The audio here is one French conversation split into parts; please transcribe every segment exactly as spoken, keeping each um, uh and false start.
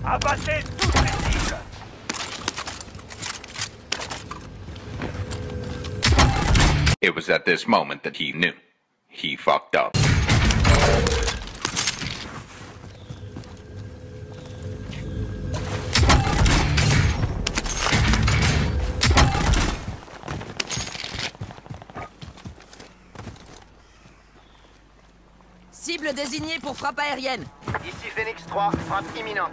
Abattez toutes les cibles! It was at this moment that he knew. He fucked up. Cible désignée pour frappe aérienne. Ici Phoenix trois, frappe imminente.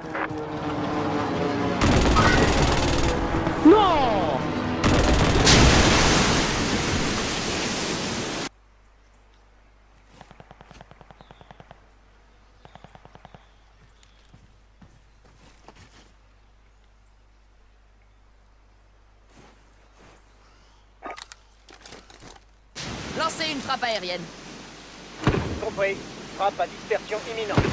Non! Lancez une frappe aérienne. Compris. Frappe à dispersion imminente.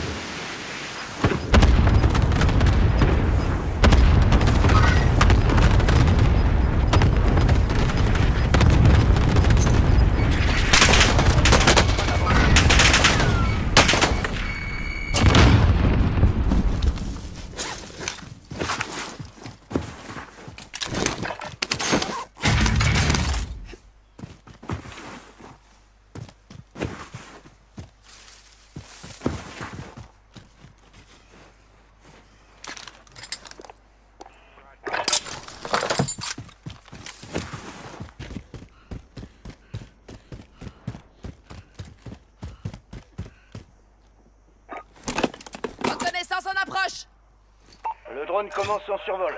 Reconnaissance en approche. Le drone commence son survol.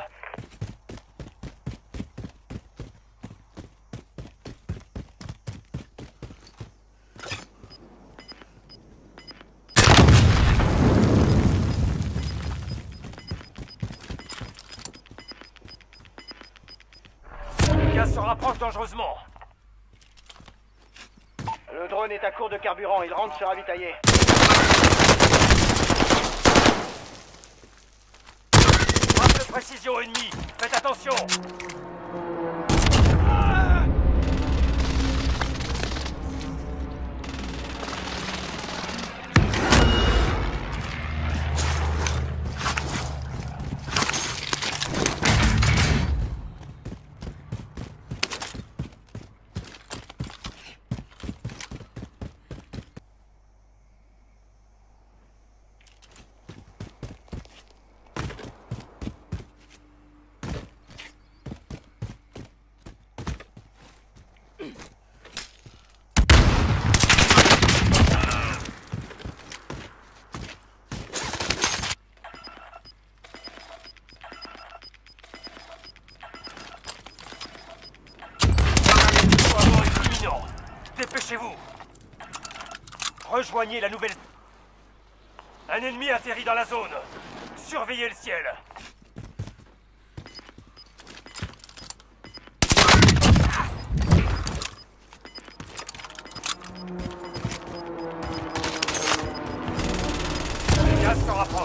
Le gaz se rapproche dangereusement. Le drone est à court de carburant, il rentre se ravitailler. Frappe de précision ennemie. Faites attention. Dépêchez-vous. Rejoignez la nouvelle... Un ennemi atterrit dans la zone. Surveillez le ciel. Les gaz se rapprochent.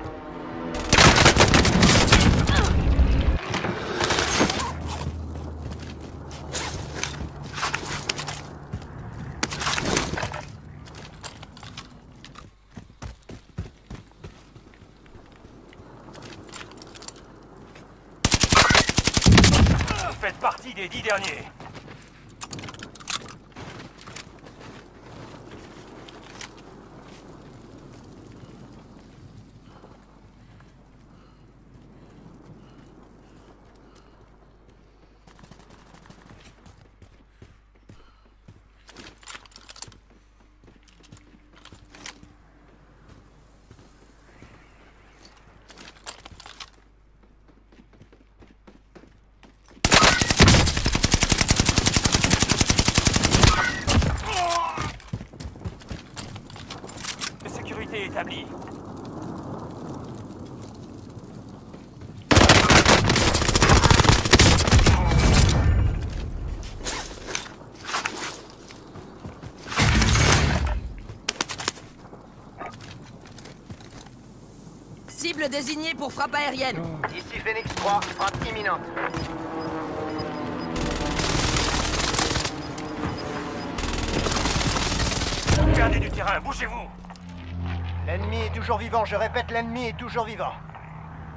Faites partie des dix derniers. Sécurité établie. Cible désignée pour frappe aérienne. Ici Phoenix trois, frappe imminente. Perdez du terrain, bougez-vous. L'ennemi est toujours vivant, je répète, l'ennemi est toujours vivant.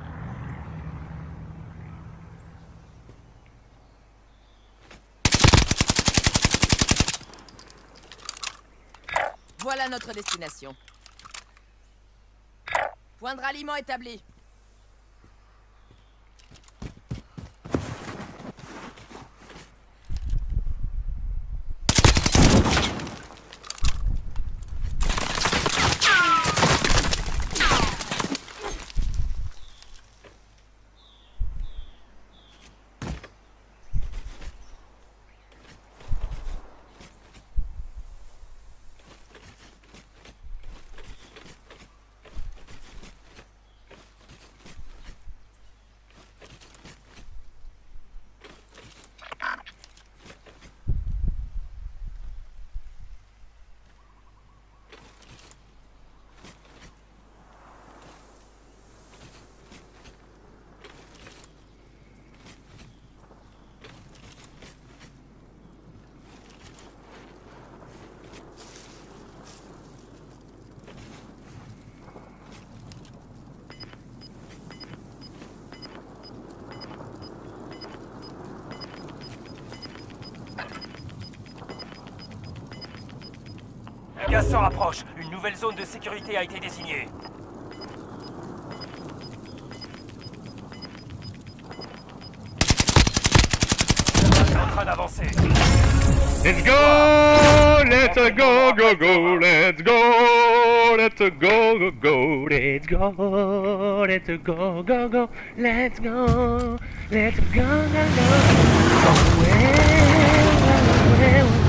Voilà notre destination. Point de ralliement établi. Le gaz se rapproche. Une nouvelle zone de sécurité a été désignée. C'est en train d'avancer. Let's go, let's go, go, go, let's go, let's go, go, go, let's go, let's go, go, go, let's go, let's go, go, go, away, away, away.